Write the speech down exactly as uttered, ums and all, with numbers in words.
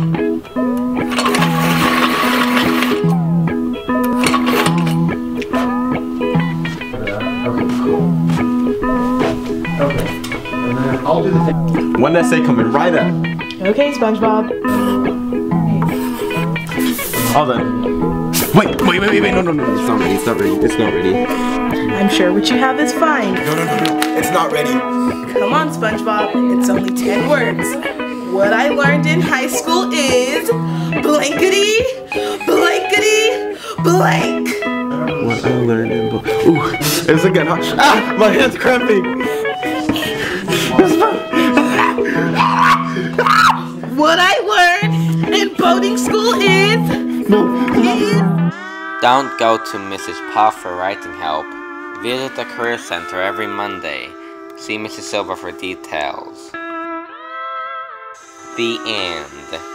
I'll do the thing. One essay coming right up. Okay, SpongeBob. All done. Wait, wait, wait, wait, wait, no, no, no, it's not ready, it's not ready, it's not ready. I'm sure what you have is fine. No, no, no, no, it's not ready. Come on, SpongeBob, it's only ten words. What I learned in high school is blankety, blankety, blank. What I learned in book. Ooh, it's again, huh? Ah, my hand's cramping. What I learned in boating school is... No. is... Don't go to Missus Puff for writing help. Visit the Career Center every Monday. See Missus Silver for details. The end.